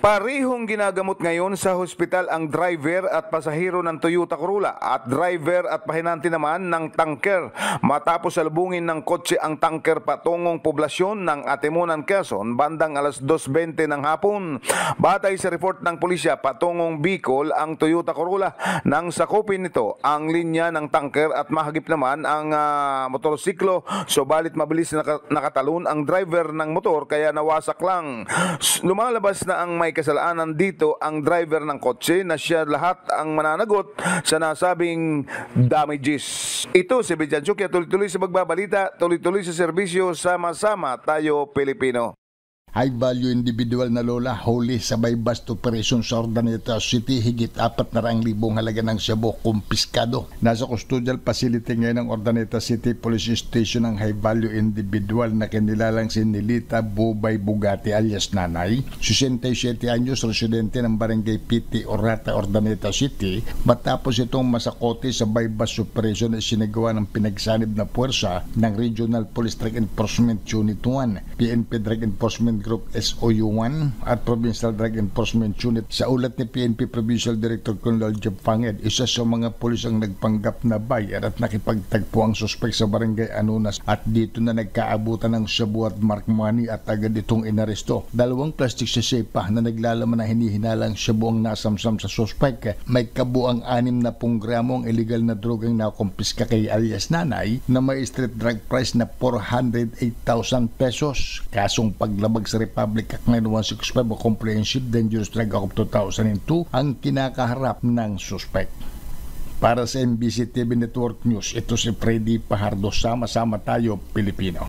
Parehong ginagamot ngayon sa hospital ang driver at pasahero ng Toyota Corolla at driver at pahinanti naman ng tanker matapos salubungin ng kotse ang tanker patungong poblasyon ng Atimunan, Quezon bandang alas 2:20 ng hapon. Batay sa report ng pulisya patungong Bicol ang Toyota Corolla nang sakupin nito ang linya ng tanker at mahagip naman ang motorsiklo, subalit mabilis nakatalon ang driver ng motor kaya nawasak lang. Lumalabas na ang may kasalanan dito ang driver ng kotse na siya lahat ang mananagot sa nasabing damages. Ito si Bijanchuk, kaya tuloy-tuloy sa magbabalita, tuloy-tuloy sa serbisyo, sama-sama tayo Pilipino. High-value individual na lola huli sa buy-bust operation sa Urdaneta City, higit 400,000 halaga ng shabu kumpiskado. Nasa custodial facility ngayon ng Urdaneta City Police Station ang high-value individual na kinilalang si Nilita Bubay Bugatti alias Nanay, 67 anyos, residente ng Barangay Piti, Orata, Urdaneta City, matapos itong masakote sa buy-bust operation na sinagawa ng pinagsanib na puwersa ng Regional Police Drug Enforcement Unit 1, PNP Drug Enforcement Group SOU1 at Provincial Drug Enforcement Unit. Sa ulat ni PNP Provincial Director Colonel Jeff Fanged, isa sa mga pulis ang nagpanggap na buyer at nakipagtagpo ang suspek sa Barangay Anunas at dito na nagkaabutan ng shabu at mark money at agad itong inaresto. 2 plastic sachet na naglalaman na hinihinalang shabu ang nasamsam sa suspek. May kabuang 60 gramong illegal na drogang nakumpiska kay alias Nanay na may street drug price na 408,000 pesos. Kasong paglabag sa Republic Act 9165 o Comprehensive Dangerous Drug Act of 2002 ang kinakaharap ng suspect. Para sa MBC TV Network News, ito si Freddy Pajardo, sama-sama tayo Pilipino.